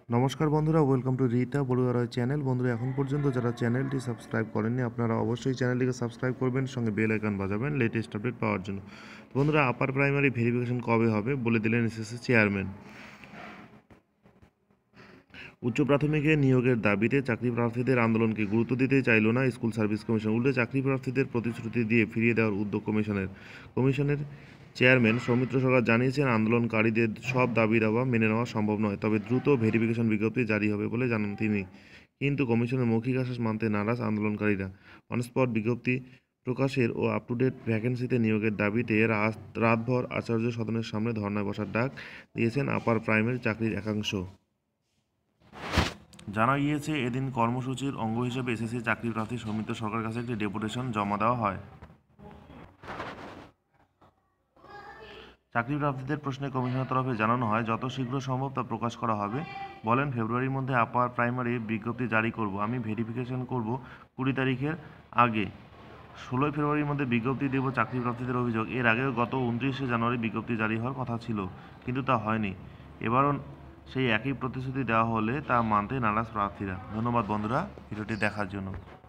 নমস্কার বন্ধুরা, welcome to Rita বড়ুয়ার চ্যানেল। বন্ধুরা, এখন পর্যন্ত যারা চ্যানেলটি সাবস্ক্রাইব করেননি আপনারা অবশ্যই চ্যানেলটিকে সাবস্ক্রাইব করবেন, সঙ্গে বেল আইকন বাজাবেন লেটেস্ট আপডেট পাওয়ার জন্য। বন্ধুরা, আপার প্রাইমারি ভেরিফিকেশন কবে হবে বলে দিলেন এসএসসি চেয়ারম্যান। উচ্চ প্রাথমিকে নিয়োগের দাবিতে চাকরি প্রার্থীদের আন্দোলনকে গুরুত্ব দিতে চাইল না স্কুল সার্ভিস কমিশন। উল্টে চাকরি প্রার্থীদের প্রতিশ্রুতি দিয়ে ফিরিয়ে দেওয়ার উদ্যোগ কমিশনের চেয়ারম্যান সৌমিত্র সরকার জানিয়েছেন, আন্দোলনকারীদের সব দাবি দাওয়া মেনে নেওয়া সম্ভব নয়, তবে দ্রুত ভেরিফিকেশন বিজ্ঞপ্তি জারি হবে বলে জানান তিনি। কিন্তু কমিশনের মৌখিক আশ্বাস মানতে নারাজ আন্দোলনকারীরা। অনস্পট বিজ্ঞপ্তি প্রকাশের ও আপ টু ডেট ভ্যাকেন্সিতে নিয়োগের দাবিতে রাতভর আচার্য সদনের সামনে ধর্নায় বসার ডাক দিয়েছেন আপার প্রাইমারি চাকরির একাংশ। জানা গিয়েছে, এদিন কর্মসূচির অঙ্গ হিসেবে এসএসসি চাকরি প্রার্থী সৌমিত্র সরকারের কাছে একটি ডেপুটেশন জমা দেওয়া হয়। চাকরি প্রার্থীদের প্রশ্নে কমিশনের তরফে জানানো হয়, যত শীঘ্র সম্ভব তা প্রকাশ করা হবে। বলেন, ফেব্রুয়ারির মধ্যে আপার প্রাইমারি বিজ্ঞপ্তি জারি করব, আমি ভেরিফিকেশন করব 20 তারিখের আগে। 16 ফেব্রুয়ারির মধ্যে বিজ্ঞপ্তি দেব। চাকরি প্রার্থীদের অভিযোগ, এর আগেও গত 29শে জানুয়ারি বিজ্ঞপ্তি জারি হওয়ার কথা ছিল, কিন্তু তা হয়নি। এবারও সেই একই প্রতিশ্রুতি দেওয়া হলে তা মানতে নারাজ প্রার্থীরা। ধন্যবাদ বন্ধুরা ভিডিওটি দেখার জন্য।